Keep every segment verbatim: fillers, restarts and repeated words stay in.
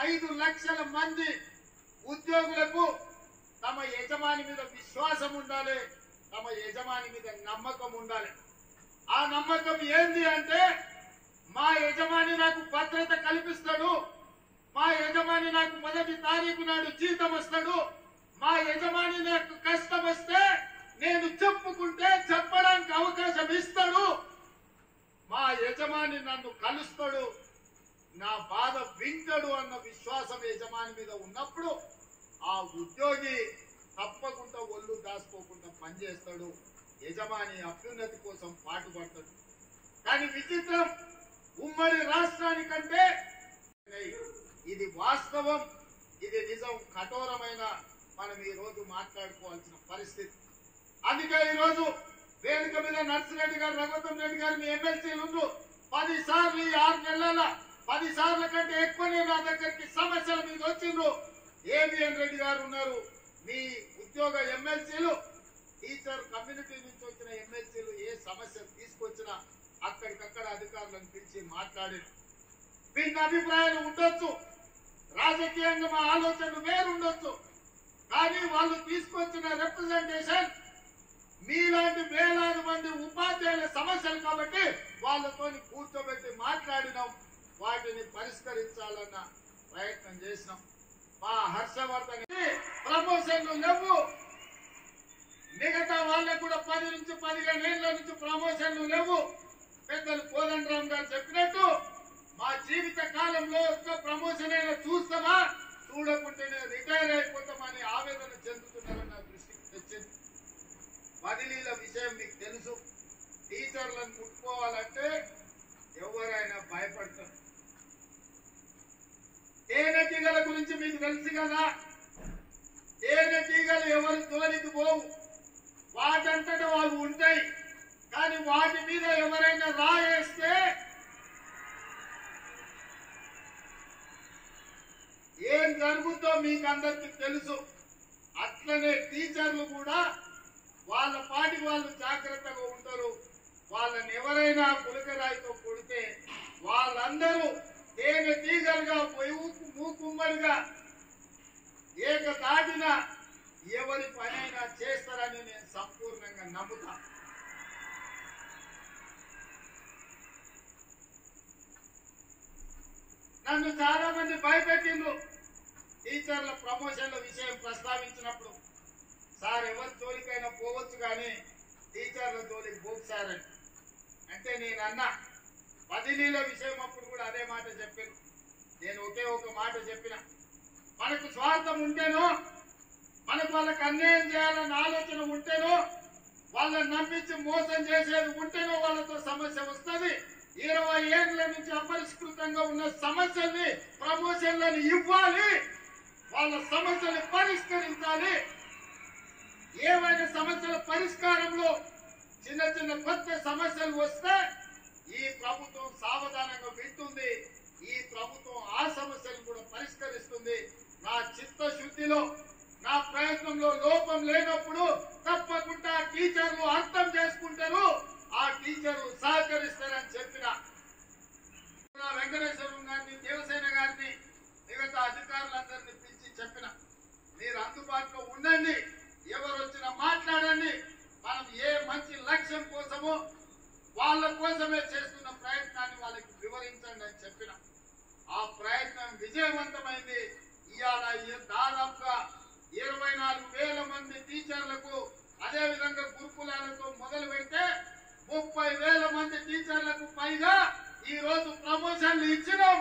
ఐదు లక్షల మంది ఉద్యోగులకు తమ యజమాని మీద విశ్వాసం ఉండాలి, తమ యజమాని మీద నమ్మకం ఉండాలి. ఆ నమ్మకం ఏంది అంటే మా యజమాని నాకు భద్రత కల్పిస్తాడు, మా యజమాని నాకు మొదటి తారీఖు నాడు జీతం వస్తాడు, మా యజమాని నాకు కష్టం వస్తే నేను చెప్పుకుంటే చెప్పడానికి అవకాశం ఇస్తాడు, మా యజమాని నన్ను కలుస్తాడు, నా బాధ వింటాడు అన్న విశ్వాసం యజమాని మీద ఉన్నప్పుడు ఆ ఉద్యోగి తప్పకుండా ఒళ్ళు దాచుకోకుండా పనిచేస్తాడు, యజమాని అభ్యున్నతి కోసం పాటుపడతాడు. కానీ విచిత్రం, ఉమ్మడి రాష్ట్రానికంటే ఇది వాస్తవం, ఇది నిజం, కఠోరమైన మనం ఈ రోజు మాట్లాడుకోవాల్సిన పరిస్థితి. అందుకే ఈ రోజు వేదిక మీద నర్సిరెడ్డి గారు, రఘుత్తం రెడ్డి గారు మీ ఎమ్మెల్సీలు పది సార్లు ఈ ఆరు నెలల పది సార్ల కంటే ఎక్కువనే నా దగ్గరికి సమస్యల మీద వచ్చిండ్రు. ఏవిఎన్ రెడ్డి గారు ఉన్నారు, మీ ఉద్యోగ ఎమ్మెల్సీలు, టీచర్ కమ్యూనిటీ నుంచి వచ్చిన ఎమ్మెల్సీలు ఏ సమస్య తీసుకొచ్చినా అక్కడికక్కడ అధికారులను పిలిచి మాట్లాడి భిన్న అభిప్రాయాలు ఉండొచ్చు, రాజకీయంగా మా ఆలోచనలు వేరుండొచ్చు, కానీ వాళ్ళు తీసుకొచ్చిన రిప్రజెంటేషన్ మీలాంటి వేలాది మంది ఉపాధ్యాయుల సమస్యలు కాబట్టి వాళ్ళతో కూర్చోబెట్టి మాట్లాడినాం, వాటిని పరిష్కరించాలన్న ప్రయత్నం చేసినాం. మా హర్షవర్ధన్ ప్రమోషన్లు లేవు, మిగతా వాళ్ళకు కూడా పది నుంచి పదిహేను ఏళ్ల నుంచి ప్రమోషన్లు లేవు. పెద్దలు కోదండరామ్ గారు చెప్పినట్టు మా జీవిత కాలంలో ఒక్క ప్రమోషన్ అయినా చూస్తామా, చూడకుంటేనే రిటైర్ అయిపోతామని ఆవేదన చెందుతున్నారని నా దృష్టికి తెచ్చింది. బదిలీల విషయం మీకు తెలుసు, టీచర్లను ముట్టుకోవాలంటే ఎవరైనా భయపడతారు. తేనెటీగల గురించి మీకు తెలుసు కదా, తేనెటీగలు ఎవరు తోలికి పోవు, వాటంతటా వాళ్ళు ఉంటాయి, కానీ వాటి మీద ఎవరైనా రాయేస్తే ఏం జరుగుతో మీకు అందరికీ తెలుసు. అట్లనే టీచర్లు కూడా వాళ్ళ పాటి వాళ్ళు జాగ్రత్తగా ఉంటారు. వాళ్ళని ఎవరైనా పులకరాయితో కొడితే వాళ్ళందరూ తేనె తీగలుగా మూకుమ్మడిగా ఏక దాటిన ఎవరి పనైనా చేస్తారని నేను సంపూర్ణంగా నమ్ముతా. నన్ను చాలా మంది భయపెట్టిండ్రు టీచర్ల ప్రమోషన్ల విషయం ప్రస్తావించినప్పుడు. సార్ ఎవరి జోలికైనా పోవచ్చు కానీ టీచర్ల జోలికి పోకు సార్ అని అంటే నేను అన్నా, బదిలీల విషయం అప్పుడు కూడా అదే మాట చెప్పాను. నేను ఒకే ఒక మాట చెప్పిన, మనకు స్వార్థం ఉంటేనో, మనకు వాళ్ళకి అన్యాయం చేయాలన్న ఆలోచన ఉంటేనో, వాళ్ళని నమ్మించి మోసం చేసేది ఉంటేనో వాళ్ళతో సమస్య వస్తుంది. ఇరవై ఏళ్ల నుంచి అపరిష్కృతంగా ఉన్న సమస్యల్ని ప్రమోషన్లను ఇవ్వాలి, వాళ్ళ సమస్యలు పరిష్కరించాలి. ఏవైనా సమస్యల పరిష్కారంలో చిన్న చిన్న కొత్త సమస్యలు వస్తే ఈ ప్రభుత్వం సావధానంగా వింటుంది, ఈ ప్రభుత్వం ఆ సమస్యలు కూడా పరిష్కరిస్తుంది. నా చిత్తశుద్ధిలో, నా ప్రయత్నంలో లోపం లేనప్పుడు తప్పకుండా టీచర్లు అర్థం చేసుకుంటారు, ఆ టీచర్లు సహకరిస్తారని చెప్పిన వెంకటేశ్వరం గారిని, దేవసేన గారిని, మిగతా అధికారులందరినీ పిలిచి చెప్పిన, మీరు అందుబాటులో ఉండండి, ఎవరు వచ్చినా మాట్లాడండి, మనం ఏ మంచి లక్ష్యం కోసమో వాళ్ళ కోసమే చేస్తున్న ప్రయత్నాన్ని వాళ్ళకి వివరించండి అని చెప్పిన. ఆ ప్రయత్నం విజయవంతమైంది. ఇవాళ దాదాపుగా ఇరవై నాలుగు వేల మంది టీచర్లకు, అదే విధంగా గురుకులాలతో మొదలు పెడితే ముప్పై వేల మంది టీచర్లకు పైగా ఈ రోజు ప్రమోషన్లు ఇచ్చినాం.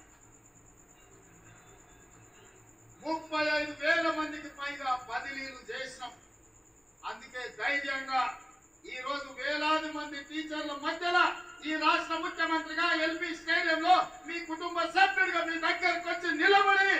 ముప్పై ఐదు వేల మందికి పైగా బదిలీలు చేసినాం. అందుకే ధైర్యంగా ఈ రోజు వేలాది మంది టీచర్ల మధ్యలో ఈ రాష్ట్ర ముఖ్యమంత్రిగా ఎల్బీ స్టేడియంలో మీ కుటుంబ సభ్యుడిగా మీ దగ్గరకు వచ్చి నిలబడి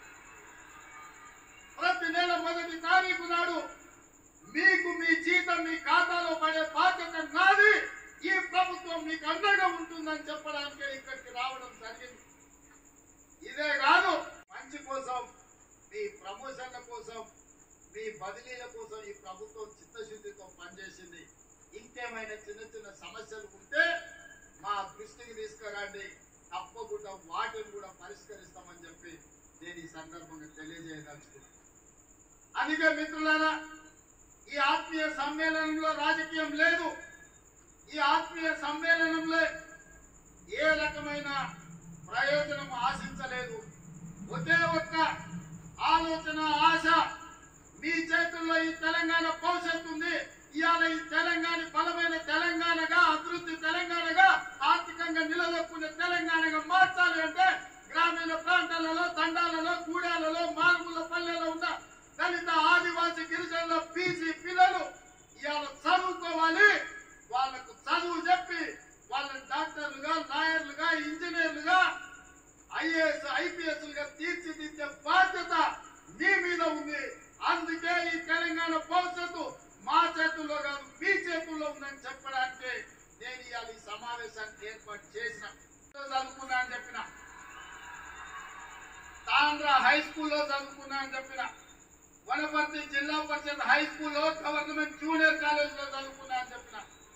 ప్రతి నెల మొదటి తారీఖు నాడు మీకు మీ జీతం మీ ఖాతాలో పడే బాధ్యత నాది, ఈ ప్రభుత్వం మీకు అండగా ఉంటుందని చెప్పడానికి ఇక్కడికి రావడం జరిగింది. ఇదే కాదు, మంచి కోసం, మీ ప్రమోషన్ల కోసం, మీ బదిలీల కోసం ఈ ప్రభుత్వం చిత్తశుద్ధితో పనిచేసింది. ఇంకేమైనా చిన్న చిన్న సమస్యలు ఉంటే మా దృష్టికి తీసుకురండి, తప్పకుండా వాటిని కూడా పరిష్కరిస్తామని చెప్పి నేను ఈ సందర్భంగా తెలియజేయదలుచుకున్నాను. అందుకే మిత్రులారా, ఈ ఆత్మీయ సమ్మేళనంలో రాజకీయం లేదు. ఈ ఆత్మీయ సమ్మేళనంలో ఏ రకమైన ప్రయోజనం ఆశించలేదు. ఒకే ఒక్క ఆలోచన, ఆశ, మీ చేతుల్లో ఈ తెలంగాణ భవిష్యత్తు ఉంది. ఇవాళ ఈ తెలంగాణ బలమైన తెలంగాణగా, అభివృద్ధి తెలంగాణగా, ఆర్థికంగా నిలదొక్కునే తెలంగాణగా మార్చాలి అంటే గ్రామీణ ప్రాంతాలలో, తండాలలో, గూడాలలో, మారుమూల పల్లెల్లో ఉన్న దళిత, ఆదివాసీ, గిరిజనుల, బీసీ పిల్లలు ఇవాళ చదువుకోవాలి. వాళ్లకు చదువు చెప్పి వాళ్ళని డాక్టర్లుగా, లాయర్లుగా, ఇంజనీర్లుగా, ఐఏఎస్, ఐపీఎస్లుగా తీర్చిదిద్దే బాధ్యత మీ మీద ఉంది. అందుకే ఈ తెలంగాణ భవిష్యత్తు మా చేతుల్లో కాదు, మీ చేతుల్లో ఉందని చెప్పడానికి నేను ఇవాళ ఈ సమావేశాన్ని ఏర్పాటు చేసిన. చదువుకున్నా అని చెప్పిన, తాండ్రా హై స్కూల్లో చదువుకున్నా అని చెప్పిన, వనపర్తి జిల్లా పరిషత్ హై స్కూల్లో, గవర్నమెంట్ జూనియర్ కాలేజ్ లో చదువుకున్నా అని చెప్పిన,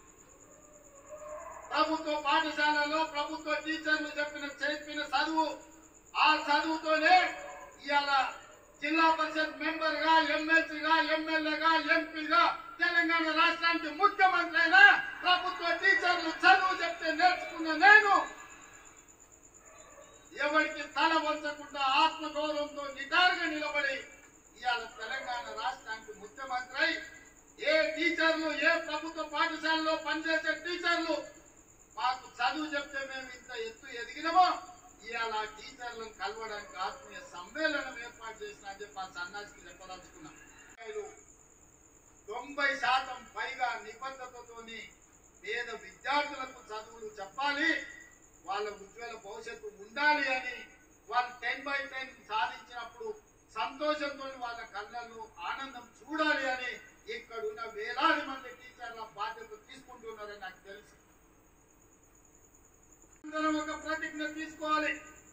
ప్రభుత్వ పాఠశాలలో ప్రభుత్వ టీచర్లు చెప్పిన చెప్పిన చదువు, ఆ చదువుతోనే ఇవాళ జిల్లా పరిషత్ మెంబర్ గా, ఎమ్మెల్సీగా, ఎమ్మెల్యేగా, ఎంపీగా, తెలంగాణ రాష్ట్రానికి ముఖ్యమంత్రి అయినా ప్రభుత్వ టీచర్లు చదువు చెప్తే నేర్చుకున్న నేను ఎవరికి తల వంచకుండా ఆత్మగౌరవంతో నిటారుగా నిలబడి ఇవాళ తెలంగాణ రాష్ట్రానికి ముఖ్యమంత్రి అయి, ఏ టీచర్లు, ఏ ప్రభుత్వ పాఠశాలలో పనిచేసే టీచర్లు మాకు చదువు చెప్తే మేము ఇంత ఎత్తు ఎదిగినమో ఇవాళ ఆ టీచర్లను కలవడానికి ఆత్మీయ సమ్మేళనం ఏర్పాటు చేసిన అని చెప్పి ఆ సన్నాసికి చెప్పదలుచుకున్నాం. తొంభై శాతం పైగా నిబద్ధతతోని పేద విద్యార్థులకు చదువులు చెప్పాలి, వాళ్ళ ఉజ్వల భవిష్యత్తు ఉండాలి అని వాళ్ళు టెన్ బై టెన్ సాధించినప్పుడు సంతోషంతో వాళ్ళ కళ్ళల్లో ఆనందం చూడాలి అని ఇక్కడ ఉన్న వేలాది మంది టీచర్ల బాధ్యత తీసుకుంటున్నారని నాకు తెలుసు. ఒక ప్రతిజ్ఞ తీసుకోవాలి.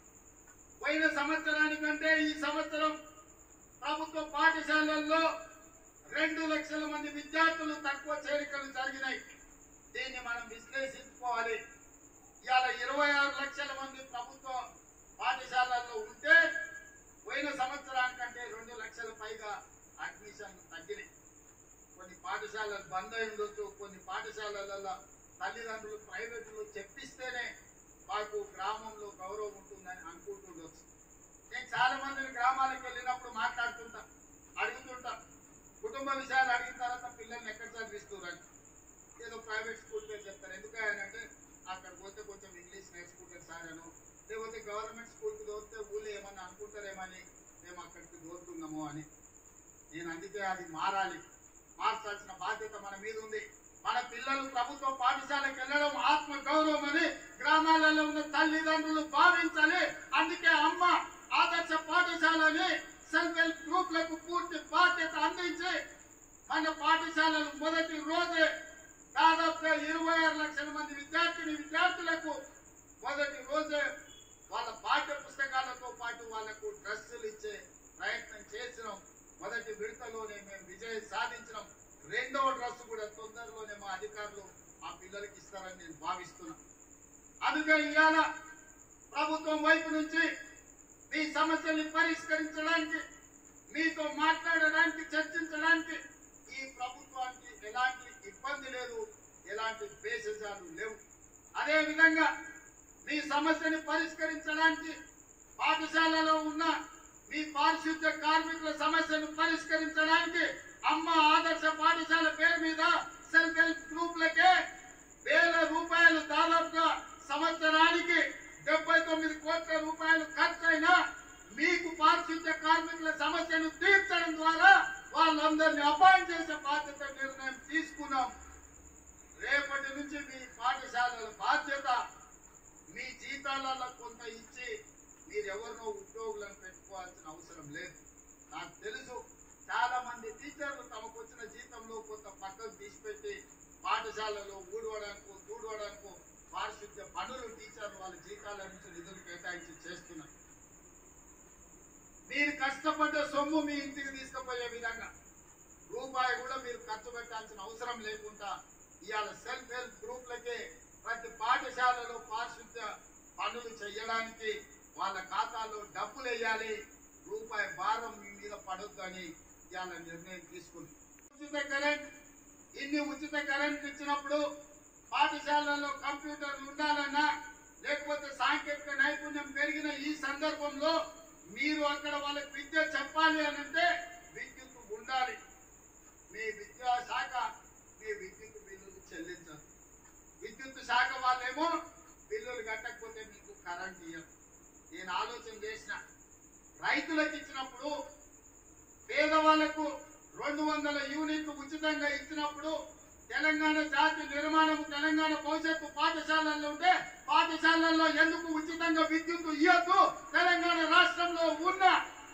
పోయిన సంవత్సరానికంటే ఈ సంవత్సరం ప్రభుత్వ పాఠశాలల్లో రెండు లక్షల మంది విద్యార్థులు తక్కువ చేరికలు జరిగినాయి. దీన్ని మనం విశ్లేషించుకోవాలి. ఇవాళ ఇరవై ఆరు లక్షల మంది ప్రభుత్వ పాఠశాలల్లో ఉంటే పోయిన సంవత్సరానికంటే రెండు లక్షల పైగా అడ్మిషన్లు తగ్గినాయి. కొన్ని పాఠశాలలు బంద్ అయి ఉండొచ్చు, కొన్ని పాఠశాలలలో తల్లిదండ్రులు ప్రైవేటులు చెప్పిస్తేనే మాకు గ్రామంలో గౌరవం ఉంటుందని అనుకుంటుండొచ్చు. నేను చాలా మందిని గ్రామాలకు వెళ్ళినప్పుడు మాట్లాడుతుంటా, అడుగుతుంటా, కుటుంబ విషయాలు అడిగిన తర్వాత పిల్లల్ని ఎక్కడ చదివిస్తున్నారు, ఏదో ప్రైవేట్ స్కూల్ పేరు చెప్తారు. ఎందుకంటే అక్కడ పోతే కొంచెం ఇంగ్లీష్ నేర్చుకుంటారు సార్ అను, లేకపోతే గవర్నమెంట్ స్కూల్కి దోస్తే ఊళ్ళో ఏమన్నా అనుకుంటారేమని మేము అక్కడికి దోరుతున్నాము అని. నేను అందుకే అది మారాలి, మార్చాల్సిన బాధ్యత మన మీద ఉంది. మన పిల్లలు ప్రభుత్వ పాఠశాలకు వెళ్ళడం ఆత్మ గౌరవం అని గ్రామాలలో ఉన్న తల్లిదండ్రులు భావించాలి. అందుకే అమ్మ ఆదర్శ పాఠశాలని సెల్ఫ్ హెల్ప్ గ్రూప్లకు పూర్తి బాధ్యత అందించి మన పాఠశాలలు మొదటి రోజే దాదాపుగా ఇరవై ఆరు లక్షల మంది విద్యార్థిని విద్యార్థులకు మొదటి రోజే వాళ్ళ పాఠ్య పుస్తకాలతో పాటు వాళ్లకు డ్రెస్సులు ఇచ్చే ప్రయత్నం చేసినాం. మొదటి విడతలోనే మేము విజయం సాధించినాం. రెండవ డ్రెస్ కూడా తొందరలోనే మా అధికారులు మా పిల్లలకి ఇస్తారని నేను భావిస్తున్నా. అందుకే ఇవాళ ప్రభుత్వం వైపు నుంచి మీ సమస్యల్ని పరిష్కరించడానికి, మీతో మాట్లాడడానికి, చర్చించడానికి ఈ ప్రభుత్వానికి ఎలాంటి ఇబ్బంది లేదు, ఎలాంటి భేషజాలు లేవు. అదే విధంగా మీ సమస్యని పరిష్కరించడానికి పాఠశాలలో ఉన్న మీ పారిశుద్ధ్య కార్మికుల సమస్యను పరిష్కరించడానికి అమ్మ ఆదర్శ పాఠశాల పేరు మీద సెల్ఫ్ హెల్ప్ గ్రూప్లకే వేల రూపాయలు, దాదాపుగా సంవత్సరానికి డెబ్బై తొమ్మిది కోట్ల రూపాయలు ఖర్చైనా మీకు పారిశుద్ధ్య కార్మికుల సమస్యను తీర్చడం ద్వారా వాళ్ళందరినీ అపాయింట్ చేసే బాధ్యత నిర్ణయం తీసుకున్నాం. రేపటి నుంచి మీ పాఠశాలల బాధ్యత మీ జీతాలలో కొంత ఇచ్చి మీరెవరినో ఉద్యోగులను పెట్టుకోవాల్సిన అవసరం లేదు. నాకు తెలుసు చాలా మంది టీచర్లు తమకు వచ్చిన జీతంలో కొంత పక్కకు తీసిపెట్టి పాఠశాలలో ఊడవడానికో తూడవడానికో పారిశుద్ధ్య పనులు టీచర్లు వాళ్ళ జీతాల నుంచి నిధులు కేటాయించి చేస్తున్నారు. మీరు కష్టపడ్డ సొమ్ము మీ ఇంటికి తీసుకుపోయే విధంగా రూపాయి కూడా మీరు ఖర్చు పెట్టాల్సిన అవసరం లేకుండా ఇవాళ సెల్ఫ్ హెల్ప్ గ్రూప్లకే ప్రతి పాఠశాలలో పారిశుద్ధ్య పనులు చేయడానికి వాళ్ళ ఖాతాలో డబ్బులు వేయాలి. రూపాయి భారం మీ మీద పడొద్దని ఇవాళ నిర్ణయం తీసుకుంది. ఉచిత కరెంట్, ఇన్ని ఉచిత కరెంట్ ఇచ్చినప్పుడు పాఠశాలలో కంప్యూటర్లు ఉండాలన్నా లేకపోతే సాంకేతిక నైపుణ్యం పెరిగిన ఈ సందర్భంలో మీరు అక్కడ వాళ్ళకి విద్య చెప్పాలి అని అంటే విద్యుత్ ఉండాలి. మీ విద్యా శాఖ మీ విద్యుత్ బిల్లులు చెల్లించదు. విద్యుత్ శాఖ వాళ్ళేమో బిల్లులు కట్టకపోతే మీకు కరెంట్ ఇవ్వరు. నేను ఆలోచన చేసిన, రైతులకు ఇచ్చినప్పుడు పేదవాళ్లకు రెండు వందల యూనిట్లు ఉచితంగా ఇచ్చినప్పుడు తెలంగాణ జాతి నిర్మాణం, తెలంగాణ భవిష్యత్తు పాఠశాలల్లో ఉంటే పాఠశాలల్లో ఎందుకు ఉచితంగా విద్యుత్ ఇవ్వద్దు? తెలంగాణ రాష్ట్రంలో ఉన్న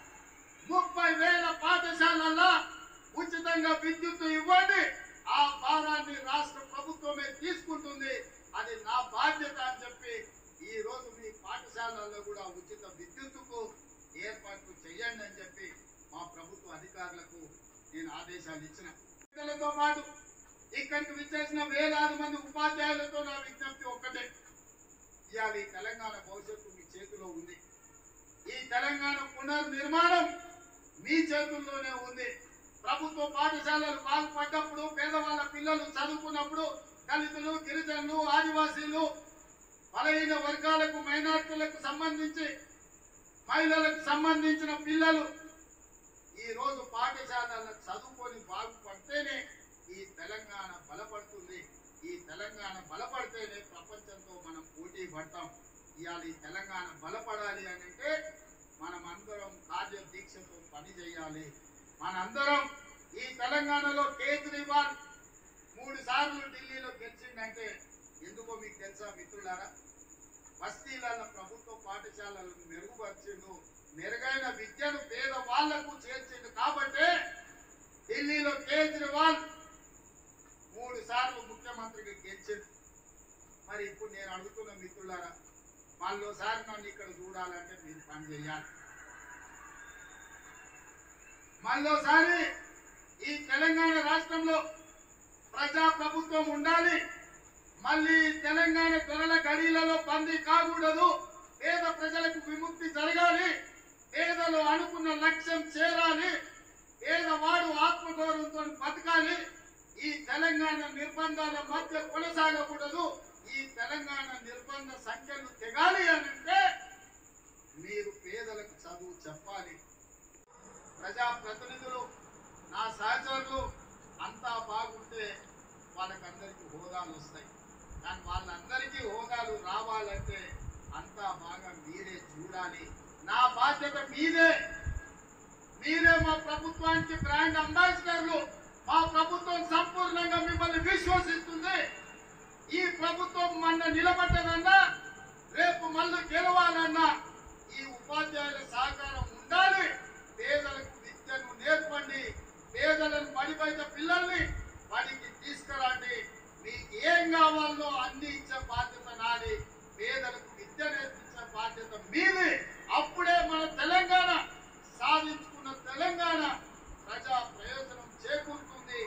ముప్పై వేల పాఠశాలల్లో ఉచితంగా విద్యుత్ ఇవ్వండి. ఆ భారాన్ని రాష్ట్ర ప్రభుత్వమే తీసుకుంటుంది. అది నా బాధ్యత అని చెప్పి ఈ రోజు మీ పాఠశాలల్లో కూడా ఉచిత విద్యుత్తుకు ఏర్పాట్లు చేయండి అని చెప్పి మా ప్రభుత్వ అధికారులకు నేను ఆదేశాలు ఇచ్చిన. పిల్లలతో పాటు ఇక్కడికి విచ్చేసిన వేలాది మంది ఉపాధ్యాయులతో నా విజ్ఞప్తి ఒక్కటే, ఇవాళ ఈ తెలంగాణ భవిష్యత్తు మీ చేతిలో ఉంది. ఈ తెలంగాణ పునర్నిర్మాణం మీ చేతుల్లోనే ఉంది. ప్రభుత్వ పాఠశాలలు బాగుపడ్డప్పుడు, పేదవాళ్ళ పిల్లలు చదువుకున్నప్పుడు, దళితులు, గిరిజనులు, ఆదివాసీలు, బలహీన వర్గాలకు, మైనార్టీలకు సంబంధించి మహిళలకు సంబంధించిన పిల్లలు ఈ రోజు పాఠశాలలో చదువుకొని బాగుపడితేనే ఈ తెలంగాణ బలపడుతుంది. ఈ తెలంగాణ బలపడితేనే ప్రపంచంతో మనం పోటీ పడతాం. ఇవాళ ఈ తెలంగాణ బలపడాలి అని అంటే మనం అందరం కార్యదీక్షతో పని చేయాలి. మనందరం ఈ తెలంగాణలో కేజ్రీవాల్ మూడు సార్లు ఢిల్లీలో గెలిచిందంటే ఎందుకో మీకు తెలుసా మిత్రులారా? బస్తీలలో ప్రభుత్వ పాఠశాలలను మెరుగుపరిచిండు, మెరుగైన విద్యను పేద వాళ్లకు చేర్చిండు. కాబట్టి ఢిల్లీలో కేజ్రీవాల్ మూడు సార్లు ముఖ్యమంత్రిగా గెలిచిండు. మరి ఇప్పుడు నేను అడుగుతున్న మిత్రులారా, మళ్ళోసారి నన్ను ఇక్కడ చూడాలంటే మీరు పని చేయాలి. మళ్ళోసారి ఈ తెలంగాణ రాష్ట్రంలో ప్రజా ప్రభుత్వం ఉండాలి. మళ్ళీ తెలంగాణ ధరల గడిలలో బందీ కాకూడదు. పేద ప్రజలకు విముక్తి జరగాలి. పేదలు అనుకున్న లక్ష్యం చేరాలి. పేదవాడు ఆత్మగౌరవంతో బతకాలి. ఈ తెలంగాణ నిర్బంధాల మధ్య కొనసాగకూడదు. ఈ తెలంగాణ నిర్బంధ సంఖ్యలు తెగాలి అనంటే మీరు పేదలకు చదువు చెప్పాలి. ప్రజా ప్రతినిధులు, నా సహచరులు అంతా బాగుంటే వాళ్ళకందరికీ హోదాలు వస్తాయి. కానీ వాళ్ళందరికీ హోదాలు రావాలంటే అంతా బాగా మీరే చూడాలి. నా బాధ్యత మీదే. మీరే మా ప్రభుత్వానికి బ్రాండ్ అంబాసిడర్లు. మా ప్రభుత్వం సంపూర్ణంగా మిమ్మల్ని విశ్వసిస్తుంది. ఈ ప్రభుత్వం మన నిలబడ్డదన్నా, రేపు మళ్ళీ గెలవాలన్నా ఈ ఉపాధ్యాయుల సహకారం ఉండాలి. పేదలకు విద్యను నేర్పండి. పేదలను బడి బయట పిల్లల్ని బడికి తీసుకురండి. మీకు ఏం కావాలో అన్ని ఇచ్చే బాధ్యత నాది. పేదలకు విద్య నేర్పించే బాధ్యత మీది. అప్పుడే మన తెలంగాణ సాధించుకున్న తెలంగాణ ప్రజా ప్రయోజనం చేకూరుతుంది.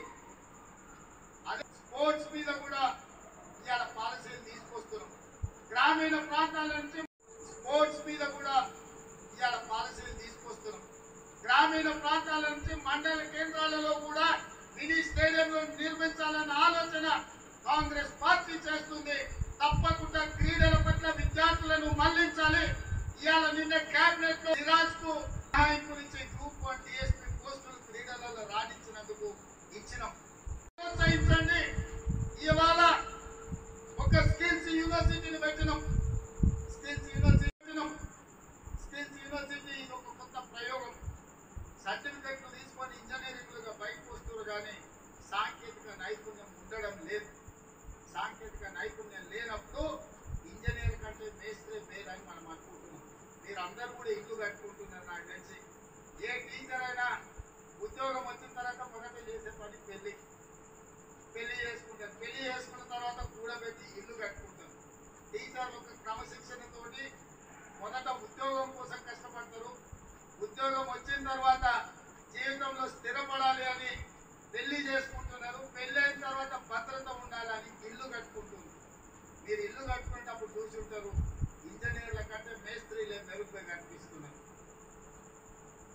అదే స్పోర్ట్స్ మీద కూడా ఇవాళ పాలసీలు తీసుకొస్తున్నాం. గ్రామీణ ప్రాంతాల నుంచి స్పోర్ట్స్ మీద కూడా ఇవాళ పాలసీలు తీసుకొస్తున్నాం. గ్రామీణ ప్రాంతాల నుంచి మండల కేంద్రాలలో కూడా మినీ స్టేడియంలు నిర్మించాలన్న ఆలోచన కాంగ్రెస్ పార్టీ చేస్తుంది. తప్పకుండా క్రీడల పట్ల విద్యార్థులను మళ్లించాలి. ఇవాళ నిన్న కేబినెట్ లో సిరాజ్ కు నాయకులు ఇచ్చే గ్రూప్ వన్ డిఎస్పీ పోస్టులు క్రీడలలో రాణించినందుకు ఇచ్చినాం. ప్రోత్సహించండి. ఇవాళ ఒక స్కిల్స్ యూనివర్సిటీని పెట్టినాం. స్కిల్స్ యూనివర్సిటీ పెట్టినాం. స్కిల్స్ యూనివర్సిటీ ఇది ఒక కొత్త ప్రయోగం. సర్టిఫికెట్లు తీసుకొని ఇంజనీరింగ్లుగా బయటకు వస్తున్నారు, కానీ సాంకేతిక నైపుణ్యం ఉండడం లేదు. సాంకేతిక నైపుణ్యం లేనప్పుడు ఇంజనీర్ కంటే మేస్త్రి మేలని మనం అనుకుంటున్నాం. మీరు అందరూ కూడా ఇల్లు కట్టుకుంటున్నారు. నాకు తెలిసి ఏ టీచర్ అయినా ఉద్యోగం వచ్చిన తర్వాత మొదట చేసే పని పెళ్లి పెళ్లి చేసుకుంటారు. పెళ్లి చేసుకున్న తర్వాత కూడబెట్టి ఇల్లు కట్టుకుంటారు. టీచర్లు ఒక క్రమశిక్షణతోటి మొదట ఉద్యోగం కోసం కష్టపడతారు. ఉద్యోగం వచ్చిన తర్వాత జీవితంలో స్థిరపడాలి అని పెళ్లి చేసుకుంటున్నారు. పెళ్లి అయిన తర్వాత భద్రత ఉండాలని ఇల్లు కట్టుకుంటున్నారు. మీరు ఇల్లు కట్టుకునేటప్పుడు చూసి ఉంటారు, ఇంజనీర్ల కంటే మేస్త్రీలే మెరుగ్గా కనిపిస్తున్నారు.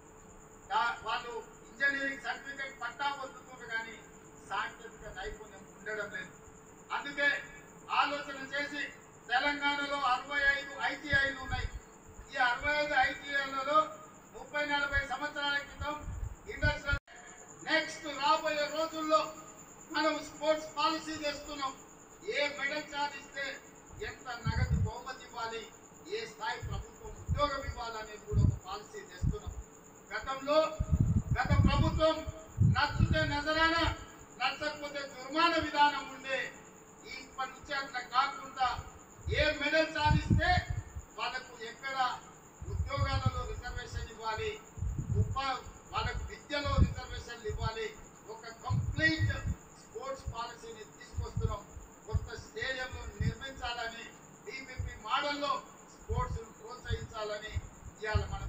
తెలంగాణలో అరవై ఐదు ఐటీఐలు ఉన్నాయి. ఈ అరవై ఐదు ఐటీఐలలో ముప్పై నలభై సంవత్సరాల క్రితం ఇండస్ట్రియల్ నెక్స్ట్ రాబోయే రోజుల్లో మనం స్పోర్ట్స్ పాలసీ చేస్తున్నాం. ఏ మెడల్ సాధిస్తే ఎంత నగదు బహుమతి ఇవ్వాలి, ఏ స్థాయి ప్రభుత్వం ఉద్యోగం ఇవ్వాలనేది కూడా ఒక పాలసీ చేస్తున్నాం. గతంలో గత ప్రభుత్వం నచ్చితే నజరానా, నచ్చకపోతే జుర్మానా విధానం ఉండే. ఇప్పటి నుంచి అట్లా కాకుండా ఏ మెడల్ సాధిస్తే వాళ్ళకు ఎక్కడ ఉద్యోగాలలో రిజర్వేషన్ ఇవ్వాలి, వాళ్ళకు విద్యలో రిజర్వేషన్లు ఇవ్వాలి. ఒక కంప్లీట్ స్పోర్ట్స్ పాలసీని తీసుకొస్తున్నాం. కొత్త స్టేడియంలు నిర్మించాలని, డిపిపి మోడల్లో స్పోర్ట్స్ ప్రోత్సహించాలని ఇవాళ మనం